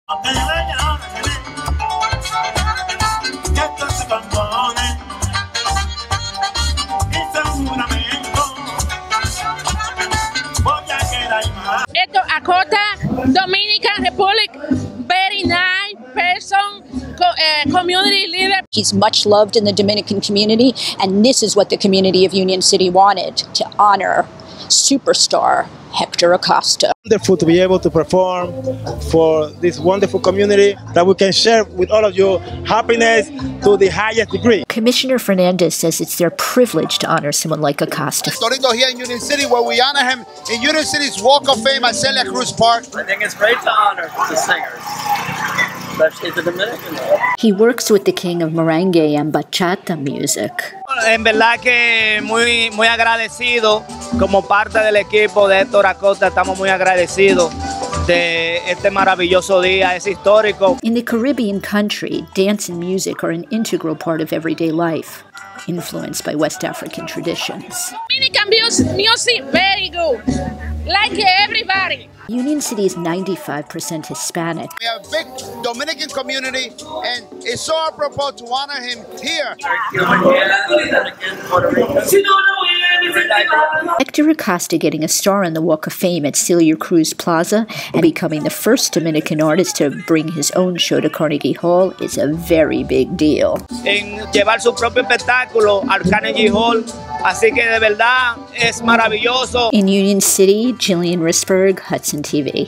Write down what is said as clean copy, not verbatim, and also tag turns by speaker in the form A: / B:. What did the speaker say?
A: Hector Acosta, Dominican Republic, very nice person, community leader.
B: He's much loved in the Dominican community, and this is what the community of Union City wanted, to honor superstar Hector Acosta.
C: Wonderful to be able to perform for this wonderful community that we can share with all of you happiness to the highest degree.
D: Commissioner Fernandez says it's their privilege to honor someone like Acosta.
E: Torito here in Union City, where we honor him in Union City's Walk of Fame at Celia Cruz Park.
F: I think it's great to honor the singers, especially the Dominican.
D: He works with the king of merengue and bachata music.
F: En verdad que muy agradecido como parte del equipo de Hector Acosta. Estamos muy agradecidos de este maravilloso día, es histórico.
D: In the Caribbean country, dance and music are an integral part of everyday life, influenced by West African traditions.
A: Dominican music, very good, like everybody.
D: Union City is 95% Hispanic.
E: We have a big Dominican community, and it's so apropos to honor him here.
D: Hector Acosta getting a star on the Walk of Fame at Celia Cruz Plaza and becoming the first Dominican artist to bring his own show to Carnegie Hall is a very big deal.
F: En llevar su propio espectáculo al Carnegie Hall, así que de verdad es maravilloso.
D: In Union City, Jillian Risberg, Hudson TV.